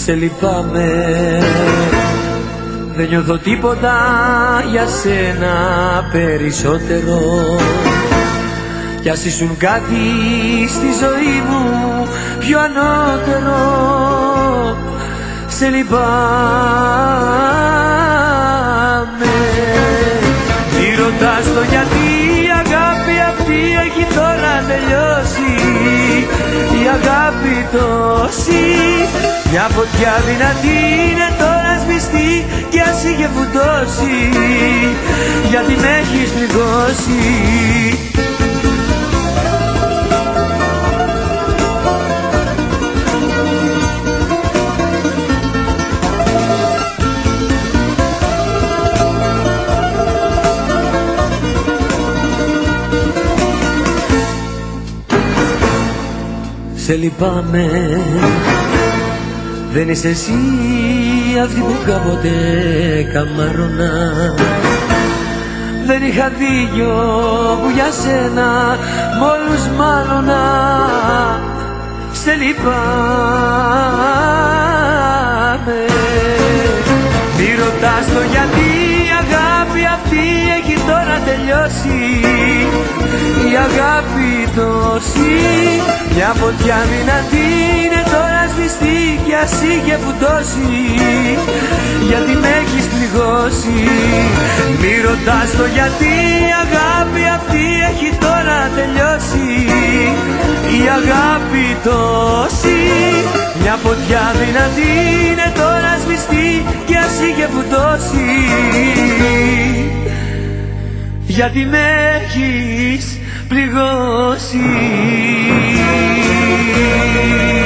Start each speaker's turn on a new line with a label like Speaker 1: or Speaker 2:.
Speaker 1: Σε λυπάμαι, δεν νιώθω τίποτα για σένα περισσότερο. Κι ας ήσουν κάτι στη ζωή μου πιο ανώτερο. Σε λυπάμαι. Μη ρωτάς το γιατί, η αγάπη αυτή έχει τώρα τελειώσει. Η αγάπη τόση, μια φωτιά δυνατή είναι τώρα σβηστή. Κι ας είχε φουντώσει, γιατί με έχεις πληγώσει. Σε λυπάμαι, δεν είσαι εσύ αυτή που κάποτε καμαρώνα. Δεν είχα δίκιο που για σένα μ' όλους μάλωνα. Σε λυπάμαι. Μη ρωτάς το γιατί, η αγάπη αυτή έχει τώρα τελειώσει. Η αγάπη τόση, μια φωτιά δυνατή είναι τώρα σβηστή. Κι ας είχε φουντώσει, γιατί με έχεις πληγώσει. Μη ρωτάς το γιατί, η αγάπη αυτή έχει τώρα τελειώσει. Η αγάπη τόση, μια φωτιά δυνατή είναι τώρα σβηστή. Κι ας είχε φουντώσει, γιατί με έχεις πληγώσει.